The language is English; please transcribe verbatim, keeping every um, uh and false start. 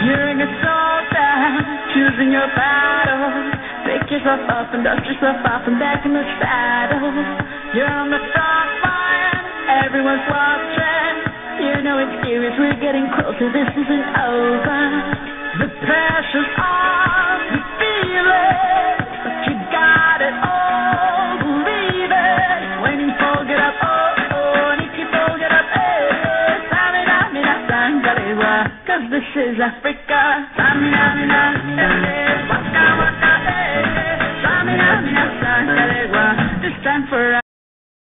Hearing a soldier, choosing your battle. Pick yourself up and dust yourself off and back in the saddle. You're on the front line, everyone's watching. You know it's serious, we're getting closer, this isn't over. The pressure's on, you feel it, but you got it all, believe it. When you fold it up, oh, oh, and if you fold it up, eh, samina, mina, sangalewa, cause this is Africa. Samina, mina, eh, waka, waka, eh, samina, mina, sangalewa, this time for